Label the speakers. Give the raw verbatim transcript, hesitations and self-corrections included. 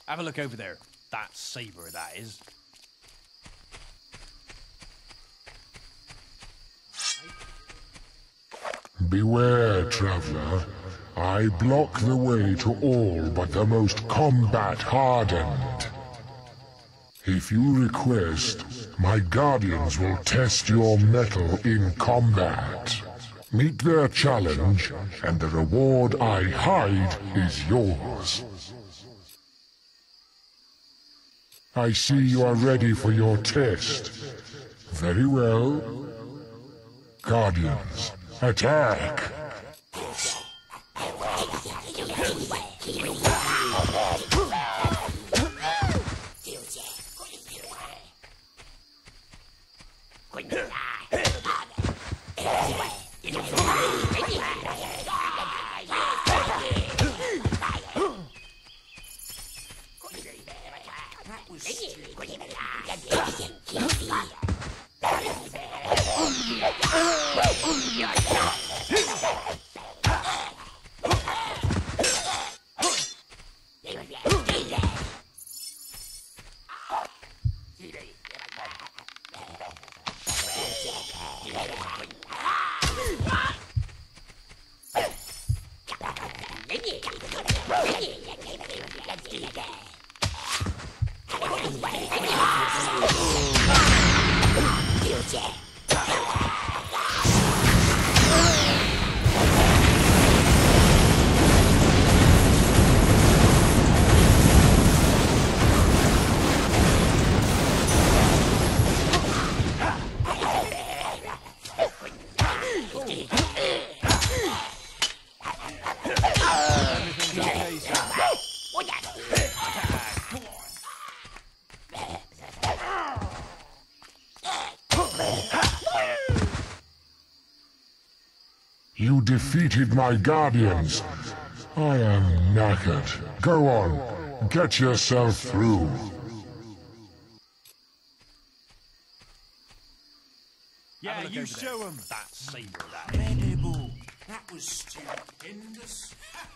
Speaker 1: Have a look over there. That saber, that is.
Speaker 2: Beware, traveler. I block the way to all but the most combat-hardened. If you request, my guardians will test your mettle in combat. Meet their challenge, and the reward I hide is yours. I see you are ready for your test. Very well. Guardians, attack! You defeated my guardians. I am knackered. Go on, get yourself through.
Speaker 1: Yeah, you show them. That saber, that.
Speaker 3: Incredible. That was stupendous.